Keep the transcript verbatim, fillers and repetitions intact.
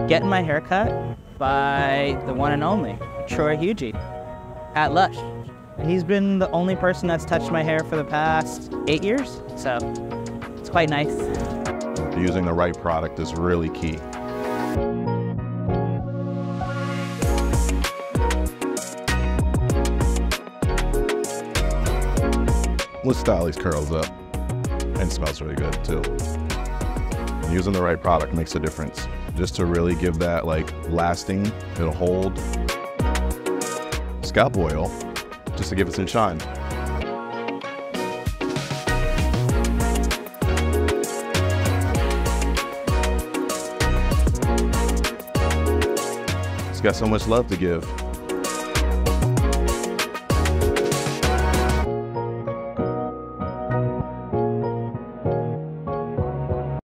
getting my hair cut by the one and only Troy Hugie at Lush. He's been the only person that's touched my hair for the past eight years, so it's quite nice. Using the right product is really key. We'll style these curls up, and it smells really good too. Using the right product makes a difference. Just to really give that like lasting, it'll hold. Scalp oil, just to give it some shine. It's got so much love to give.